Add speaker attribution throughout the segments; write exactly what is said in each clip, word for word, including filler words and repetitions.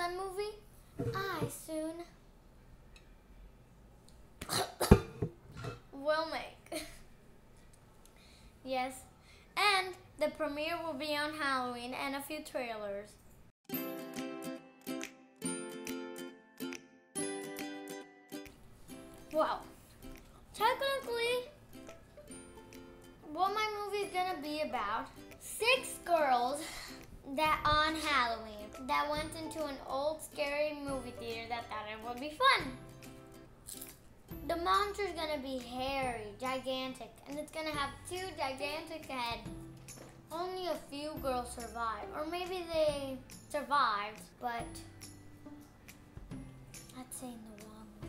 Speaker 1: Fun movie? I soon will make. Yes. And the premiere will be on Halloween and a few trailers. Well, technically, what my movie is gonna be about, six girls that on Halloween that went into an old scary movie theater that thought it would be fun. The monster's gonna be hairy, gigantic, and it's gonna have two gigantic heads. Only a few girls survived, or maybe they survived, but I'd say in the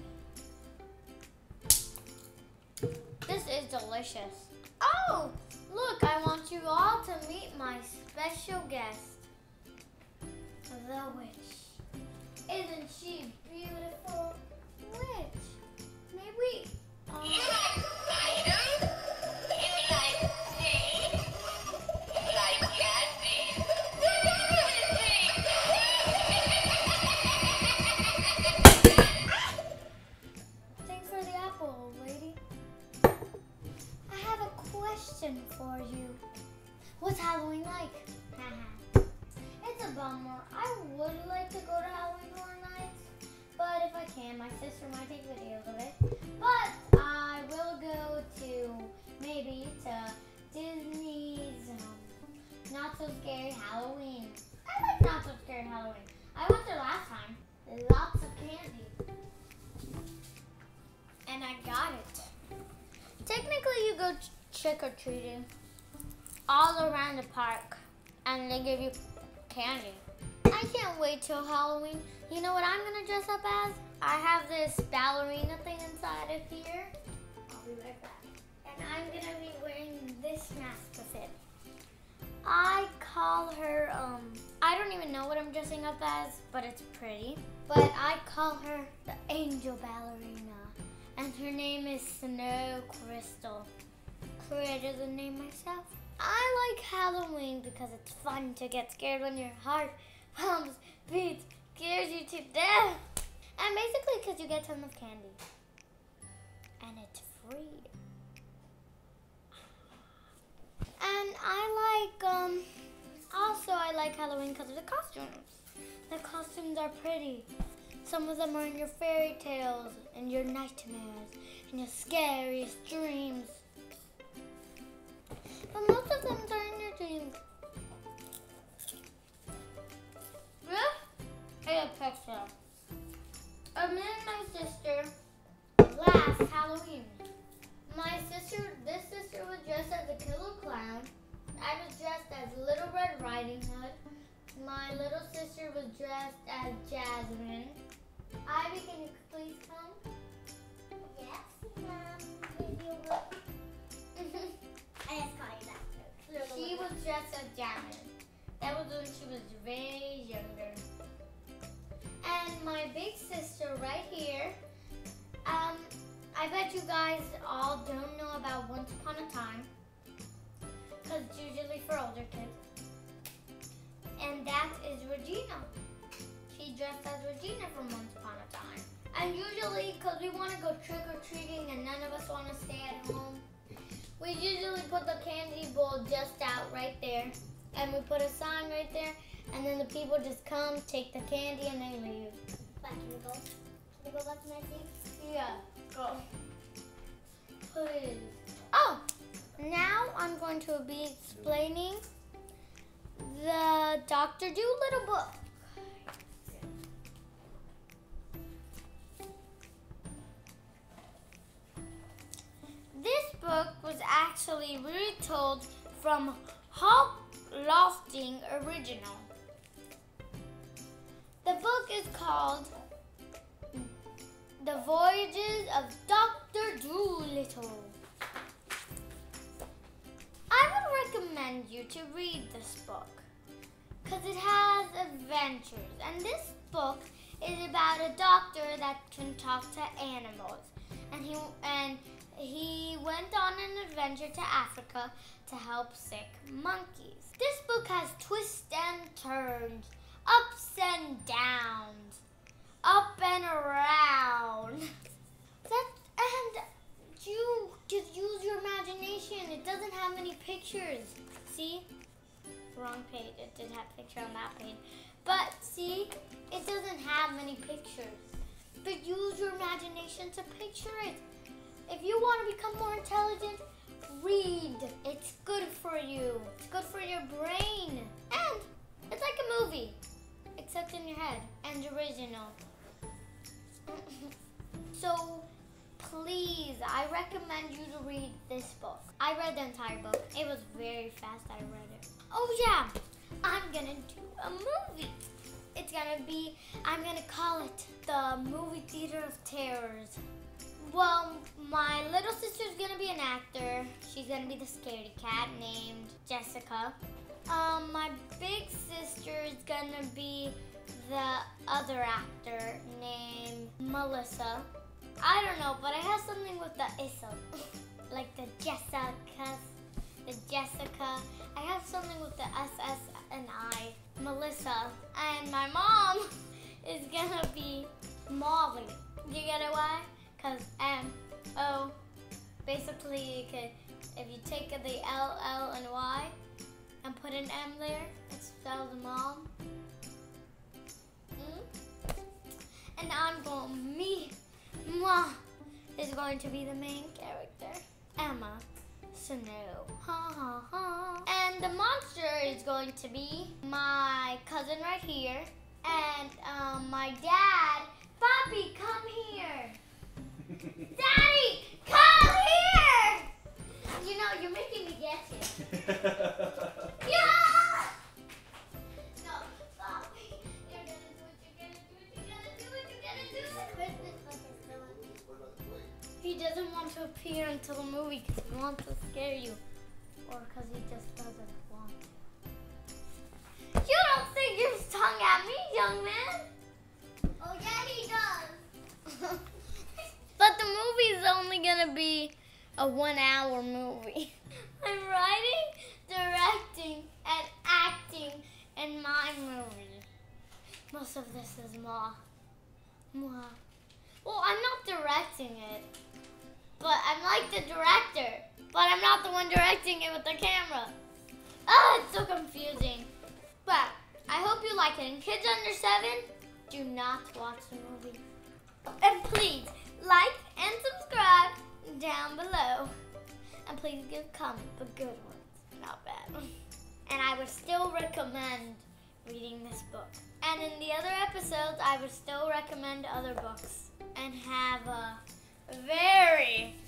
Speaker 1: wrong way. This is delicious. Oh, look, I want you all to meet my special guest, the witch. Isn't she beautiful? Witch, may we? Um, Thanks for the apple, old lady. I have a question for you. What's Halloween like? It's a bummer. I would like to go to Halloween Horror Nights, but if I can, my sister might take videos of it. But I will go to maybe to Disney's um, Not So Scary Halloween. I like Not So Scary Halloween. I went there last time. Lots of candy. And I got it. Technically, you go trick-or-treating all around the park, and they give you candy. I can't wait till Halloween. You know what I'm gonna dress up as? I have this ballerina thing inside of here. I'll be right back. And I'm gonna be wearing this mask with it. I call her, um, I don't even know what I'm dressing up as, but it's pretty. But I call her the Angel Ballerina. And her name is Snow Crystal. Created the name myself. I like Halloween because it's fun to get scared when your heart pumps, beats, scares you to death. And basically because you get tons of candy. And it's free. And I like, um, also I like Halloween because of the costumes. The costumes are pretty. Some of them are in your fairy tales and your nightmares and your scariest dreams. But most of them are in your dreams. This is a picture of me and my sister last Halloween. My sister, this sister was dressed as a killer clown. I was dressed as Little Red Riding Hood. My little sister was dressed as Jasmine. Ivy, can you please come? Yes, Mom. Maybe you will. I just call you that. She was dressed as Jasmine. That was when she was way younger. And my big sister right here. Um, I bet you guys all don't know about Once Upon a Time, because it's usually for older kids. And that is Regina. She dressed as Regina from Once Upon a Time. And usually, because we want to go trick-or-treating and none of us want to stay at home, we usually put the candy bowl just out right there. And we put a sign right there. And then the people just come, take the candy, and they leave. Back, can we go? Can we go back to my seat? Yeah, go. Please. Oh, now I'm going to be explaining the Doctor Dolittle book. This book was actually retold from Hulk Lofting original. The book is called The Voyages of Doctor Dolittle. I would recommend you to read this book because it has adventures, and this book is about a doctor that can talk to animals, and he and he went on an adventure to Africa to help sick monkeys. This book has twists and turns. ups and downs, up and around. That, and you just use your imagination. It doesn't have any pictures. See? Wrong page. It did have a picture on that page. But see, it doesn't have many pictures. But use your imagination to picture it. If you want to become more intelligent, read. It's good for you. It's good for your brain. And it's like a movie, except in your head and original. So please, I recommend you to read this book. I read the entire book. It was very fast. I read it. Oh yeah, I'm gonna do a movie. It's gonna be, I'm gonna call it the Movie Theater of Terrors. Well, my little sister's gonna be an actor. She's gonna be the scaredy cat named Jessica. Um, my big sister is gonna be the other actor named Melissa. I don't know, but I have something with the Issa. Like the Jessicas, the Jessica. I have something with the S S and I, Melissa. And my mom is gonna be Molly. You get it why? Because M O, basically you could, if you take the L, L, and Y and put an M there, it spells mom. Mm? And I'm going, me, moi, is going to be the main character, Emma Snow. Ha ha ha. And the monster is going to be my cousin right here. And um, my dad, Papi, come here. Daddy, come here! You know, you're making me get it. Yeah! No, Papi, you're gonna do it, you're gonna do it, you're gonna do it, you're gonna do it. Christmas like it's done. He doesn't want to appear until the movie because he wants to scare you. Or because he just doesn't want to. You don't stick your tongue at me, young man. Oh yeah, he does. But the movie is only gonna be a one-hour movie. I'm writing, directing, and acting in my movie. Most of this is moi. Moi. Well, I'm not directing it, but I'm like the director, but I'm not the one directing it with the camera. Oh, it's so confusing. But I hope you like it. And kids under seven, do not watch the movie. And please, like and subscribe down below. And please give comments, but good ones, not bad. And I would still recommend reading this book. And in the other episodes, I would still recommend other books. And have a very